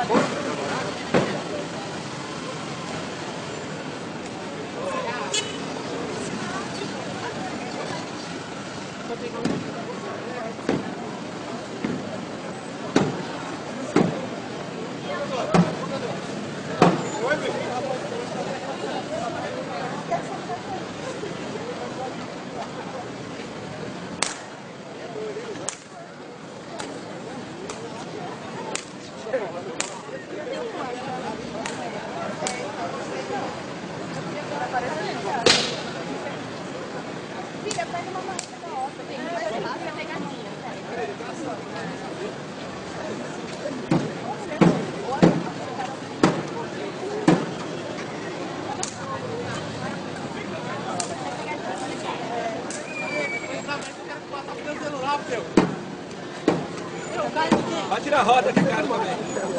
Vai tirar a roda de cara também.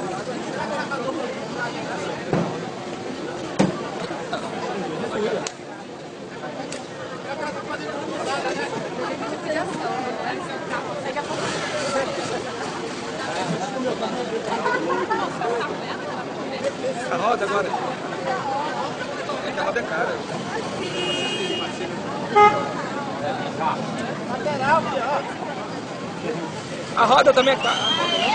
A roda agora. É que a roda é cara. A roda também é cara.